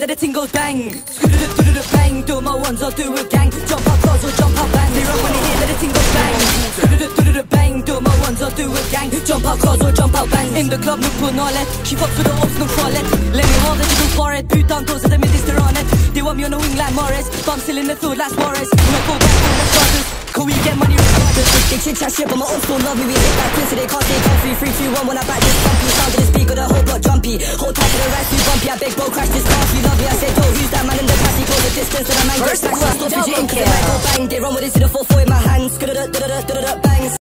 that the ting goes bang. Bang, do my ones, I'll do a gang. Jump out close or jump out bang. They run when they hear that the ting goes bang. Bang, do my ones, I'll do a gang. Jump out close or jump out bang. In the club, look på nollet. She fucks with the ops, no farligt. Let me hold it to the forehead. Putan goes at the minister on it. They want me on the wing like Morris. Bum still in the food like Morris. When I go back on the starters, can we get money regardless? They chit chat shit, but my old school love me. We hit that pin so they can't stay comfy. 3, 2, 1 when I back this bumpy. Sound of the speaker, the whole block jumpy. Hold tight to the right, too bumpy. I beg bro, crash this car, you love me. I said, yo, who's that man in the past? He close the distance to the man. First, stop fidgeting, cause the mic go bang. They run with it to the 4-4 in my hands. Bangs.